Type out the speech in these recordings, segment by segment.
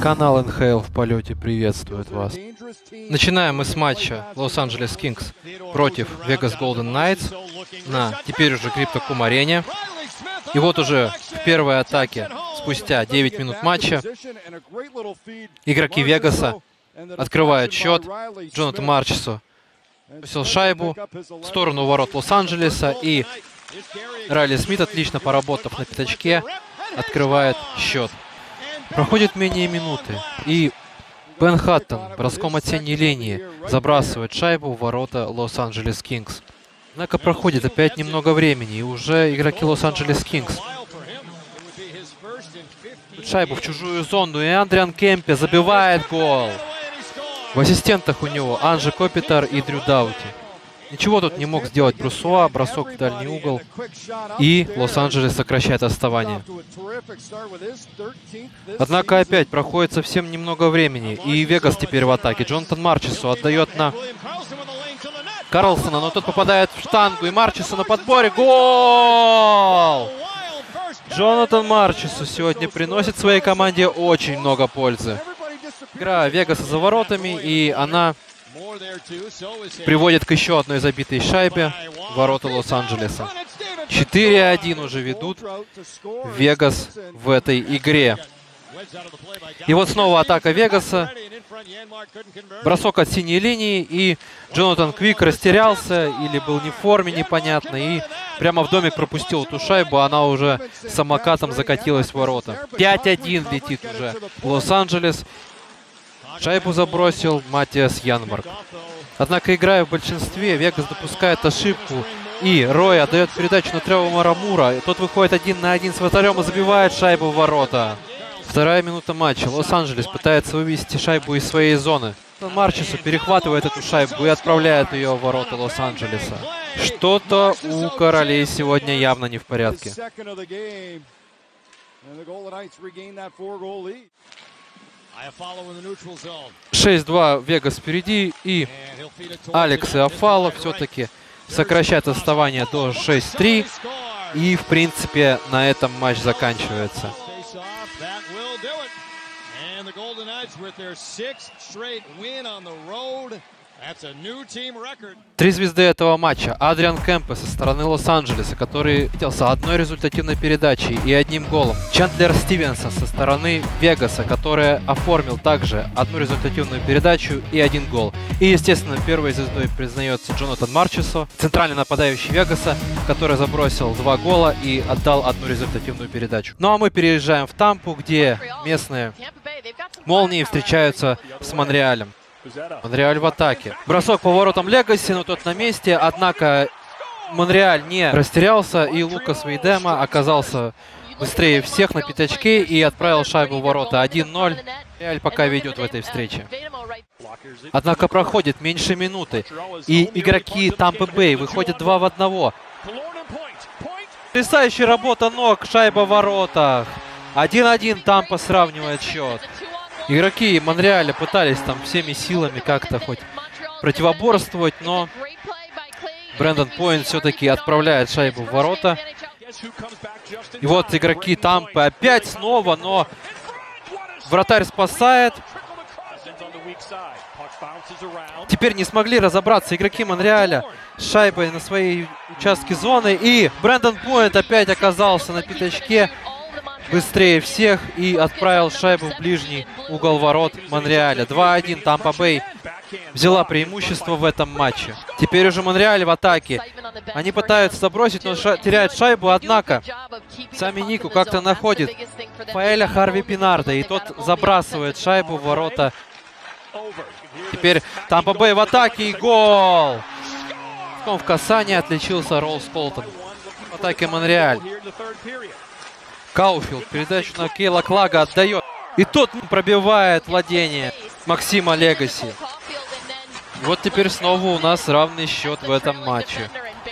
Канал НХЛ в полете приветствует вас. Начинаем мы с матча Лос-Анджелес Кингс против Вегас Голден Найтс на теперь уже Криптокум-арене. И вот уже в первой атаке, спустя 9 минут матча, игроки Вегаса открывают счет. Джонатан Марчесу бросил шайбу в сторону ворот Лос-Анджелеса, и Райли Смит, отлично поработав на пятачке, открывает счет. Проходит менее минуты, и Бен Хаттон броском от синей линии забрасывает шайбу в ворота Лос-Анджелес Кингс. Однако проходит опять немного времени, и уже игроки Лос-Анджелес Кингс шайбу в чужую зону, и Адриан Кемпе забивает гол. В ассистентах у него Анжи Копитар и Дрю Даути. Ничего тут не мог сделать Брусуа, бросок в дальний угол, и Лос-Анджелес сокращает отставание. Однако опять проходит совсем немного времени, и Вегас теперь в атаке. Джонатан Марчесу отдает на Карлсона, но тот попадает в штангу, и Марчесу на подборе. Гол! Джонатан Марчесу сегодня приносит своей команде очень много пользы. Игра Вегаса за воротами, и она приводит к еще одной забитой шайбе ворота Лос-Анджелеса. 4-1 уже ведут Вегас в этой игре. И вот снова атака Вегаса. Бросок от синей линии, и Джонатан Квик растерялся или был не в форме, непонятно, и прямо в домик пропустил эту шайбу. Она уже самокатом закатилась в ворота. 5-1 летит уже Лос-Анджелес. Шайбу забросил Матиас Янмарк. Однако, играя в большинстве, Вегас допускает ошибку, и Рой отдает передачу на Трево Марамура. Тот выходит 1 на 1 с вратарем и забивает шайбу в ворота. Вторая минута матча. Лос-Анджелес пытается вывести шайбу из своей зоны. Марчесу перехватывает эту шайбу и отправляет ее в ворота Лос-Анджелеса. Что-то у королей сегодня явно не в порядке. 6-2 Вегас впереди, и Алекс Иоффало все-таки сокращает отставание до 6-3. И, в принципе, на этом матч заканчивается. Три звезды этого матча. Адриан Кемпе со стороны Лос-Анджелеса, который виделся одной результативной передачей и одним голом. Чандлер Стивенсон со стороны Вегаса, который оформил также одну результативную передачу и один гол. И, естественно, первой звездой признается Джонатан Марчесу, центральный нападающий Вегаса, который забросил 2 гола и отдал одну результативную передачу. Ну а мы переезжаем в Тампу, где местные Молнии встречаются с Монреалем. Монреаль в атаке. Бросок по воротам Легаси, но тот на месте. Однако Монреаль не растерялся, и Лукас Вейдема оказался быстрее всех на пятачке и отправил шайбу в ворота. 1-0. Монреаль пока ведет в этой встрече. Однако проходит меньше минуты, и игроки Тампы Бэй выходят 2 в 1. Потрясающая работа ног, шайба в воротах. 1-1, Тампа сравнивает счет. Игроки Монреаля пытались там всеми силами как-то хоть противоборствовать, но Брэндон Пойнт все-таки отправляет шайбу в ворота. И вот игроки Тампы опять снова, но вратарь спасает. Теперь не смогли разобраться игроки Монреаля с шайбой на своей участке зоны. И Брэндон Пойнт опять оказался на пятачке быстрее всех и отправил шайбу в ближний угол ворот Монреаля. 2-1. Тампа Бэй взяла преимущество в этом матче. Теперь уже Монреаль в атаке. Они пытаются забросить, но теряют шайбу. Однако сами Нику как-то находит Фаэля Харви Пинарда, и тот забрасывает шайбу в ворота. Теперь Тампа Бэй в атаке, и гол! В касании отличился Роллс Колтон. В атаке Монреаль. Кауфилд передачу на Кейла Клага отдает. И тот пробивает владение Максима Легаси. Вот теперь снова у нас равный счет в этом матче.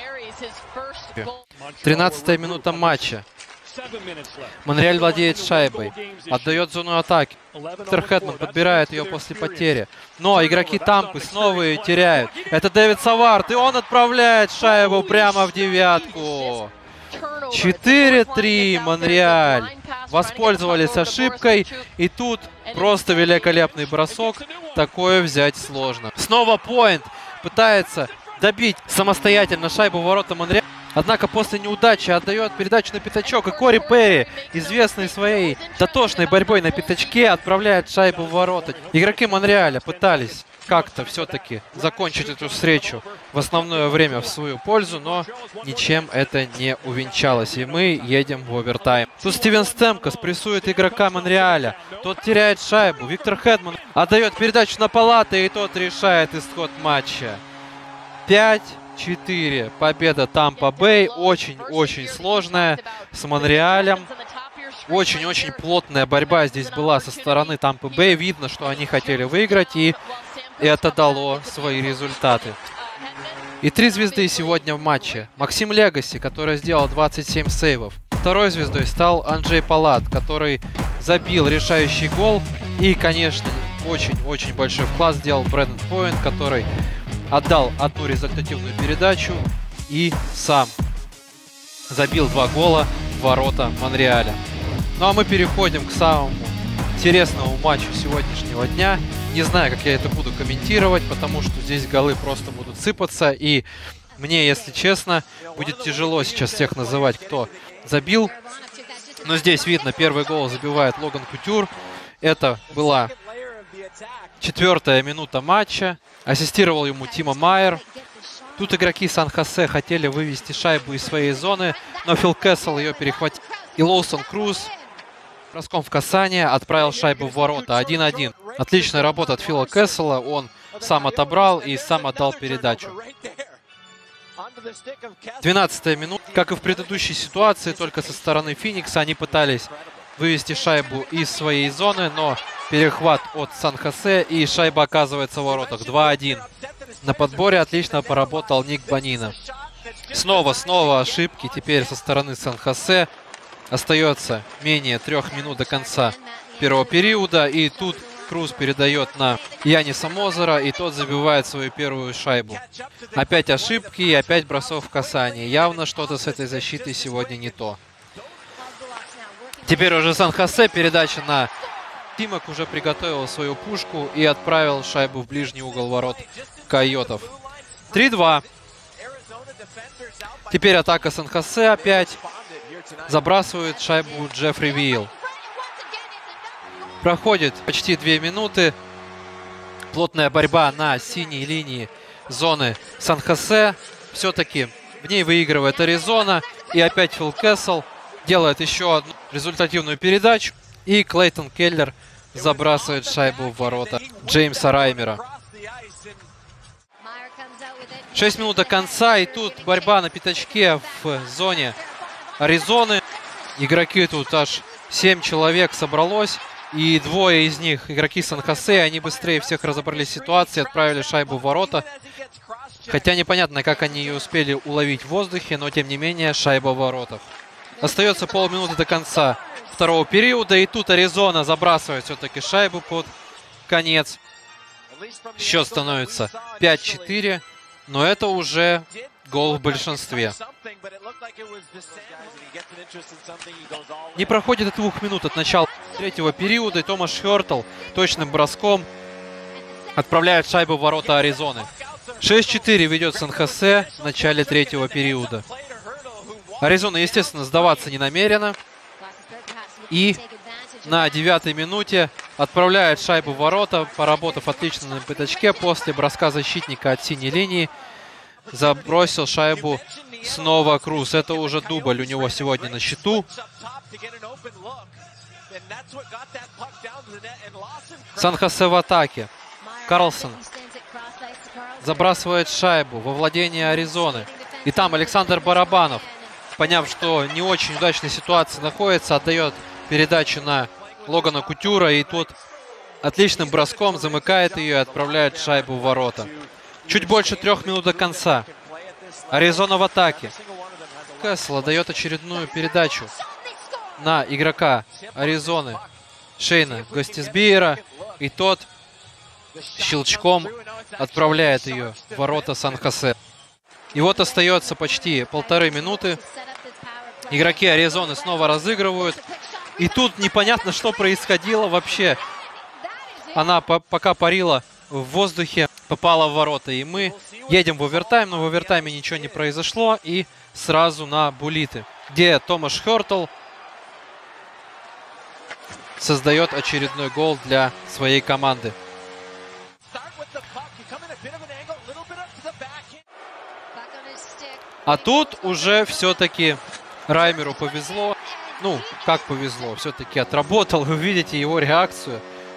13-я минута матча. Монреаль владеет шайбой. Отдает зону атаки. Виктор Хэтман подбирает ее после потери. Но игроки Тампы снова ее теряют. Это Дэвид Савард. И он отправляет шайбу прямо в девятку. 4-3 Монреаль воспользовались ошибкой. И тут просто великолепный бросок. Такое взять сложно. Снова поинт. Пытается добить самостоятельно шайбу в ворота Монреаля. Однако после неудачи отдает передачу на пятачок. И Кори Перри, известный своей дотошной борьбой на пятачке, отправляет шайбу в ворота. Игроки Монреаля пытались как-то все-таки закончить эту встречу в основное время в свою пользу, но ничем это не увенчалось. И мы едем в овертайм. Тут Стивен Стемкос прессует игрока Монреаля. Тот теряет шайбу. Виктор Хедман отдает передачу на Палата, и тот решает исход матча. 5-4. Победа Тампа Бэй. Очень-очень сложная с Монреалем. Очень-очень плотная борьба здесь была со стороны Тампы Бэй. Видно, что они хотели выиграть, и это дало свои результаты. И 3 звезды сегодня в матче. Максим Легаси, который сделал 27 сейвов. Второй звездой стал Анджей Палат, который забил решающий гол. И, конечно, очень-очень большой вклад сделал Брэндон Пойнт, который отдал одну результативную передачу и сам забил 2 гола в ворота Монреаля. Ну а мы переходим к самому интересному матчу сегодняшнего дня. Не знаю, как я это буду комментировать, потому что здесь голы просто будут сыпаться. И мне, если честно, будет тяжело сейчас всех называть, кто забил. Но здесь видно, первый гол забивает Логан Кутюр. Это была 4-я минута матча. Ассистировал ему Тимо Майер. Тут игроки Сан-Хосе хотели вывести шайбу из своей зоны, но Фил Кэссел ее перехватил. И Лоусон Круз броском в касание отправил шайбу в ворота. 1-1. Отличная работа от Фила Кэссела. Он сам отобрал и сам отдал передачу. 12-я минута. Как и в предыдущей ситуации, только со стороны Феникса они пытались вывести шайбу из своей зоны, но перехват от Сан-Хосе, и шайба оказывается в воротах. 2-1. На подборе отлично поработал Ник Бонина. Снова ошибки теперь со стороны Сан-Хосе. Остается менее 3 минут до конца первого периода. И тут Круз передает на Яниса Мозера, и тот забивает свою первую шайбу. Опять ошибки и опять бросок в касание. Явно что-то с этой защитой сегодня не то. Теперь уже Сан-Хосе. Передача на Тимок уже приготовил свою пушку и отправил шайбу в ближний угол ворот Койотов. 3-2. Теперь атака Сан-Хосе опять. Забрасывает шайбу Джеффри Виил. Проходит почти 2 минуты. Плотная борьба на синей линии зоны Сан-Хосе. Все-таки в ней выигрывает Аризона. И опять Фил Кэссел делает еще одну результативную передачу. И Клейтон Келлер забрасывает шайбу в ворота Джеймса Раймера. 6 минут до конца. И тут борьба на пятачке в зоне Аризоны. Игроки тут аж 7 человек собралось. И 2 из них игроки Сан-Хосе. Они быстрее всех разобрались в ситуации, отправили шайбу в ворота. Хотя непонятно, как они ее успели уловить в воздухе, но тем не менее шайба в воротах. Остается полминуты до конца второго периода. И тут Аризона забрасывает все-таки шайбу под конец. Счет становится 5-4. Но это уже гол в большинстве. Не проходит и 2 минут от начала 3-го периода. И Томаш Хёртл точным броском отправляет шайбу в ворота Аризоны. 6-4 ведет Сан-Хосе в начале 3-го периода. Аризона, естественно, сдаваться не намерена. И на 9-й минуте отправляет шайбу в ворота, поработав отлично на пятачке. После броска защитника от синей линии забросил шайбу снова Круз. Это уже дубль у него сегодня на счету. Сан-Хосе в атаке. Карлсон забрасывает шайбу во владение Аризоны. И там Александр Барабанов, поняв, что не очень удачной ситуации находится, отдает передачу на Логана Кутюра. И тот отличным броском замыкает ее и отправляет шайбу в ворота. Чуть больше 3 минут до конца. Аризона в атаке. Кэссел дает очередную передачу на игрока Аризоны Шейна Гостисбиера. И тот щелчком отправляет ее в ворота Сан-Хосе. И вот остается почти 1,5 минуты. Игроки Аризоны снова разыгрывают. И тут непонятно, что происходило вообще. Она пока парила в воздухе, попала в ворота. И мы едем в овертайм, но в овертайме ничего не произошло. И сразу на буллиты, где Томаш Хёртл создает очередной гол для своей команды. А тут уже все-таки Раймеру повезло. Ну, как повезло, все-таки отработал. Вы видите его реакцию.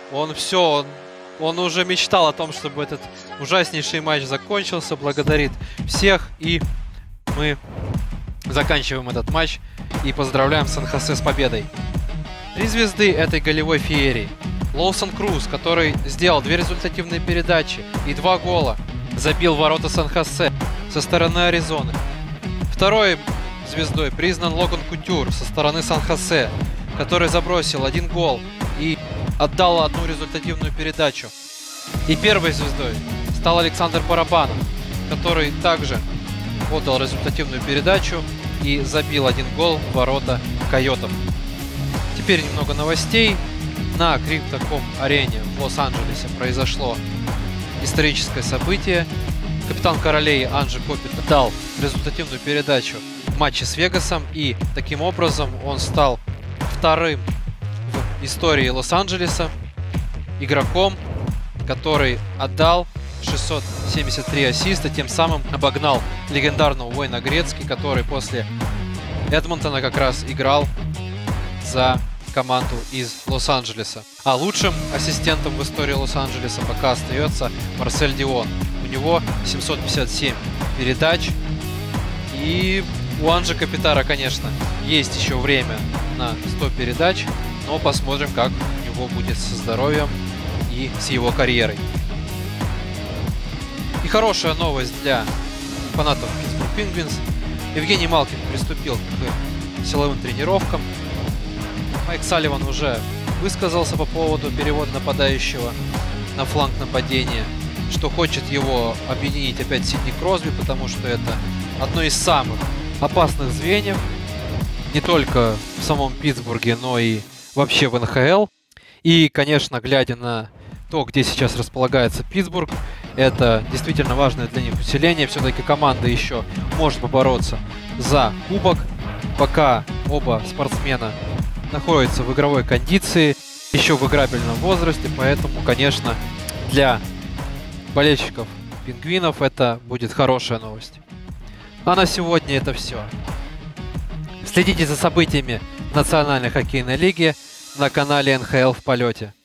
Он уже мечтал о том, чтобы этот ужаснейший матч закончился. Благодарит всех. И мы заканчиваем этот матч. И поздравляем Сан-Хосе с победой. 3 звезды этой голевой феерии. Лоусон Круз, который сделал 2 результативные передачи и 2 гола. Забил в ворота Сан-Хосе со стороны Аризоны. Второй звездой признан Логан Кутюр со стороны Сан-Хосе, который забросил 1 гол и отдал 1 результативную передачу. И первой звездой стал Александр Барабанов, который также отдал результативную передачу и забил 1 гол в ворота Койотов. Теперь немного новостей. На Crypto.com-арене в Лос-Анджелесе произошло историческое событие. Капитан Королей Анджи Копит дал результативную передачу в матче с Вегасом, и таким образом он стал 2-м в истории Лос-Анджелеса игроком, который отдал 673 ассиста, тем самым обогнал легендарного Уэйна Грецки, который после Эдмонтона как раз играл за команду из Лос-Анджелеса. А лучшим ассистентом в истории Лос-Анджелеса пока остается Марсель Дион. У него 757 передач. И у Анджи Копитара, конечно, есть еще время на 100 передач. Но посмотрим, как у него будет со здоровьем и с его карьерой. И хорошая новость для фанатов Питтсбург Пингвинс. Евгений Малкин приступил к силовым тренировкам. Майк Салливан уже высказался по поводу перевода нападающего на фланг нападения, что хочет его объединить опять с Сидни Кросби, потому что это одно из самых опасных звеньев не только в самом Питтсбурге, но и вообще в НХЛ. И, конечно, глядя на то, где сейчас располагается Питтсбург, это действительно важное для них усиление. Все-таки команда еще может побороться за кубок, пока оба спортсмена находятся в игровой кондиции, еще в играбельном возрасте, поэтому, конечно, для болельщиков Пингвинов это будет хорошая новость. А на сегодня это все. Следите за событиями Национальной хоккейной лиги на канале НХЛ в полете.